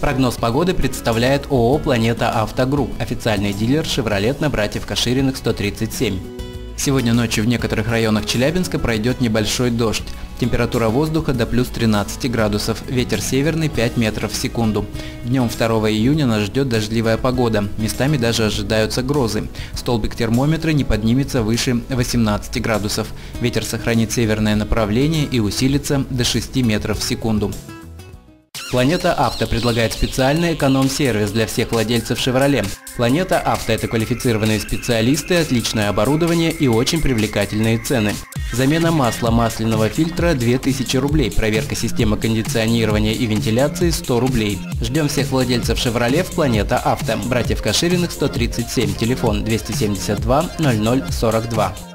Прогноз погоды представляет ООО «Планета Автогрупп», официальный дилер «Шевролет» на братьев Кашириных 137. Сегодня ночью в некоторых районах Челябинска пройдет небольшой дождь. Температура воздуха до плюс 13 градусов, ветер северный 5 метров в секунду. Днем 2 июня нас ждет дождливая погода, местами даже ожидаются грозы. Столбик термометра не поднимется выше 18 градусов. Ветер сохранит северное направление и усилится до 6 метров в секунду. Планета Авто предлагает специальный эконом-сервис для всех владельцев «Шевроле». Планета Авто – это квалифицированные специалисты, отличное оборудование и очень привлекательные цены. Замена масла масляного фильтра – 2000 рублей, проверка системы кондиционирования и вентиляции – 100 рублей. Ждем всех владельцев «Шевроле» в «Планета Авто». Братьев Кашириных 137, телефон 272 00 42.